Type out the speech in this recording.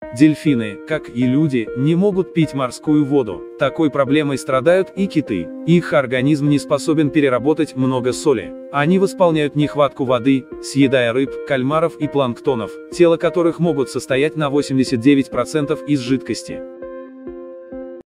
Дельфины, как и люди, не могут пить морскую воду. Такой проблемой страдают и киты. Их организм не способен переработать много соли. Они восполняют нехватку воды, съедая рыб, кальмаров и планктонов, тело которых могут состоять на 89% из жидкости.